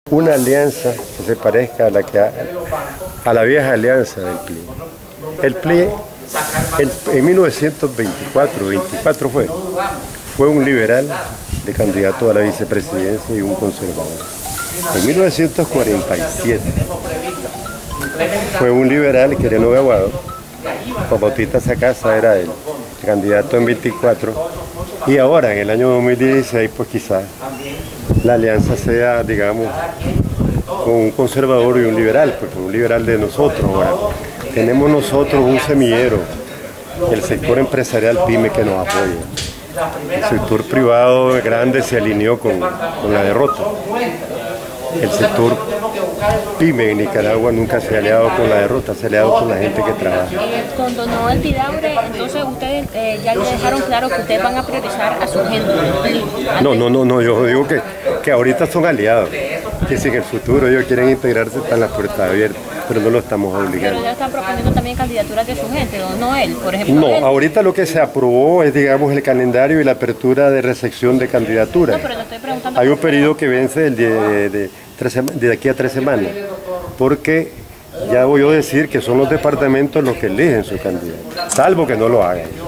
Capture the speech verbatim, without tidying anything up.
una alianza que se parezca a la, que ha, a la vieja alianza del P L I. El P L I el, en mil novecientos veinticuatro, veinticuatro fue, fue un liberal de candidato a la vicepresidencia y un conservador. En mil novecientos cuarenta y siete fue un liberal que era Novio Aguado. Juan Bautista Sacasa era el candidato en veinticuatro y ahora en el año dos mil dieciséis pues quizás la alianza sea, digamos, con un conservador y un liberal, porque un liberal de nosotros. Ahora tenemos nosotros un semillero, el sector empresarial PYME que nos apoya. El sector privado grande se alineó con, con la derrota. El sector PYME en Nicaragua nunca se ha aliado con la derrota, se ha aliado con la gente que trabaja. Con Don Noel Vidaurre, entonces ustedes eh, ya le dejaron claro que ustedes van a priorizar a su gente. No, no, no, no, yo digo que, que ahorita son aliados, que si en el futuro ellos quieren integrarse están las puertas abiertas, pero no lo estamos obligando. Pero ya están proponiendo también candidaturas de su gente, Don Noel, por ejemplo. No, él. ahorita lo que se aprobó es, digamos, el calendario y la apertura de recepción de candidaturas. No, pero le estoy preguntando. Hay un periodo que vence el de, de, de, tres, de aquí a tres semanas, porque ya voy a decir que son los departamentos los que eligen su candidato, salvo que no lo hagan.